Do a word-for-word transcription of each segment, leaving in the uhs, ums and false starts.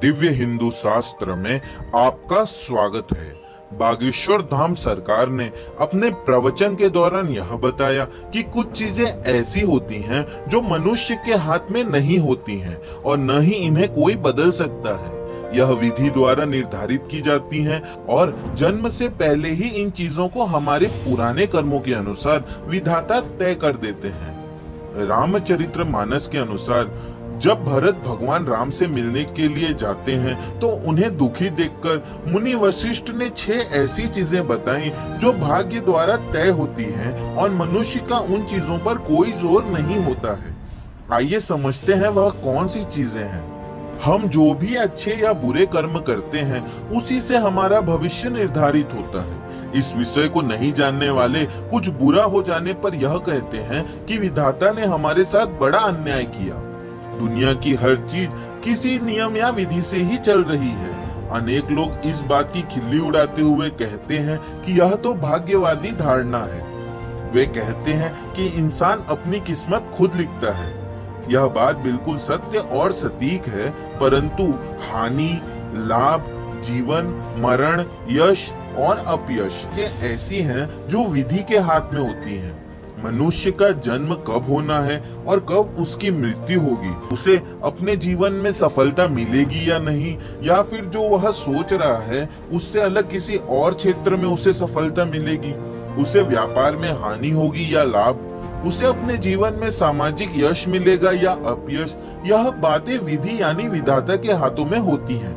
दिव्य हिंदू शास्त्र में आपका स्वागत है। बागेश्वर धाम सरकार ने अपने प्रवचन के दौरान यह बताया कि कुछ चीजें ऐसी होती हैं जो मनुष्य के हाथ में नहीं होती हैं और न ही इन्हें कोई बदल सकता है। यह विधि द्वारा निर्धारित की जाती हैं और जन्म से पहले ही इन चीजों को हमारे पुराने कर्मों के अनुसार विधाता तय कर देते हैं। रामचरित्र मानस के अनुसार जब भरत भगवान राम से मिलने के लिए जाते हैं तो उन्हें दुखी देखकर मुनि वशिष्ठ ने छह ऐसी चीजें बताई जो भाग्य द्वारा तय होती हैं और मनुष्य का उन चीजों पर कोई जोर नहीं होता है। आइए समझते हैं वह कौन सी चीजें हैं। हम जो भी अच्छे या बुरे कर्म करते हैं उसी से हमारा भविष्य निर्धारित होता है। इस विषय को नहीं जानने वाले कुछ बुरा हो जाने पर यह कहते हैं कि विधाता ने हमारे साथ बड़ा अन्याय किया। दुनिया की हर चीज किसी नियम या विधि से ही चल रही है। अनेक लोग इस बात की खिल्ली उड़ाते हुए कहते हैं कि यह तो भाग्यवादी धारणा है। वे कहते हैं कि इंसान अपनी किस्मत खुद लिखता है। यह बात बिल्कुल सत्य और सटीक है, परंतु हानि, लाभ, जीवन, मरण, यश और अपयश ये ऐसी हैं जो विधि के हाथ में होती हैं। मनुष्य का जन्म कब होना है और कब उसकी मृत्यु होगी, उसे अपने जीवन में सफलता मिलेगी या नहीं, या फिर जो वह सोच रहा है उससे अलग किसी और क्षेत्र में उसे सफलता मिलेगी, उसे व्यापार में हानि होगी या लाभ, उसे अपने जीवन में सामाजिक यश मिलेगा या अपयश, यह बातें विधि यानी विधाता के हाथों में होती हैं।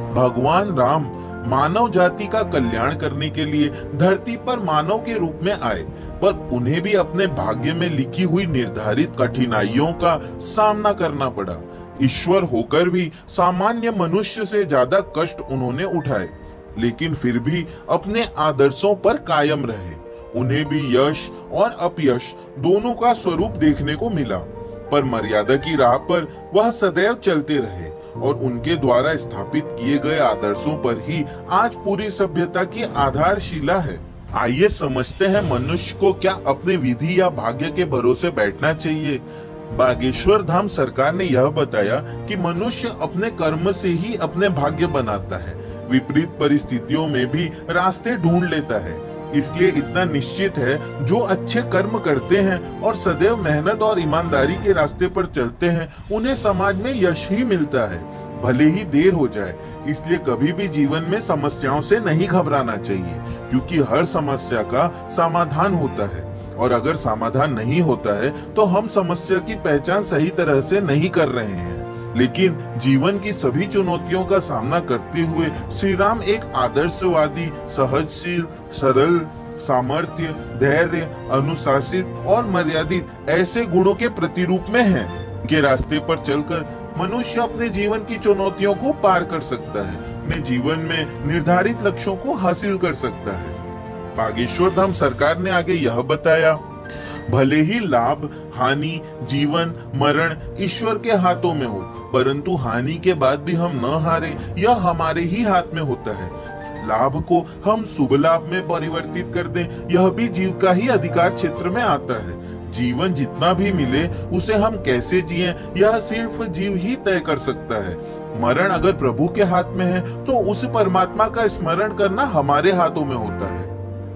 भगवान राम मानव जाति का कल्याण करने के लिए धरती पर मानव के रूप में आए, पर उन्हें भी अपने भाग्य में लिखी हुई निर्धारित कठिनाइयों का सामना करना पड़ा। ईश्वर होकर भी सामान्य मनुष्य से ज्यादा कष्ट उन्होंने उठाए, लेकिन फिर भी अपने आदर्शों पर कायम रहे। उन्हें भी यश और अपयश दोनों का स्वरूप देखने को मिला, पर मर्यादा की राह पर वह सदैव चलते रहे और उनके द्वारा स्थापित किए गए आदर्शों पर ही आज पूरी सभ्यता की आधारशिला है। आइए समझते हैं मनुष्य को क्या अपने विधि या भाग्य के भरोसे बैठना चाहिए। बागेश्वर धाम सरकार ने यह बताया कि मनुष्य अपने कर्म से ही अपने भाग्य बनाता है, विपरीत परिस्थितियों में भी रास्ते ढूंढ लेता है। इसलिए इतना निश्चित है, जो अच्छे कर्म करते हैं और सदैव मेहनत और ईमानदारी के रास्ते पर चलते हैं उन्हें समाज में यश ही मिलता है, भले ही देर हो जाए। इसलिए कभी भी जीवन में समस्याओं से नहीं घबराना चाहिए, क्योंकि हर समस्या का समाधान होता है और अगर समाधान नहीं होता है तो हम समस्या की पहचान सही तरह से नहीं कर रहे हैं। लेकिन जीवन की सभी चुनौतियों का सामना करते हुए श्री राम एक आदर्शवादी, सहजशील, सरल, सामर्थ्य, धैर्य, अनुशासित और मर्यादित ऐसे गुणों के प्रतिरूप में हैं। के रास्ते पर चलकर मनुष्य अपने जीवन की चुनौतियों को पार कर सकता है, अपने जीवन में निर्धारित लक्ष्यों को हासिल कर सकता है। बागेश्वर धाम सरकार ने आगे यह बताया, भले ही लाभ, हानि, जीवन, मरण ईश्वर के हाथों में हो, परंतु हानि के बाद भी हम न हारे, यह हमारे ही हाथ में होता है। लाभ को हम शुभ लाभ में परिवर्तित कर दें, यह भी जीव का ही अधिकार क्षेत्र में आता है। जीवन जितना भी मिले उसे हम कैसे जिएं, यह सिर्फ जीव ही तय कर सकता है। मरण अगर प्रभु के हाथ में है तो उस परमात्मा का स्मरण करना हमारे हाथों में होता है।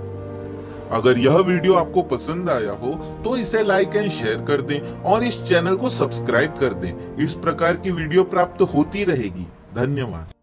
अगर यह वीडियो आपको पसंद आया हो तो इसे लाइक एंड शेयर कर दें और इस चैनल को सब्सक्राइब कर दें। इस प्रकार की वीडियो प्राप्त होती रहेगी। धन्यवाद।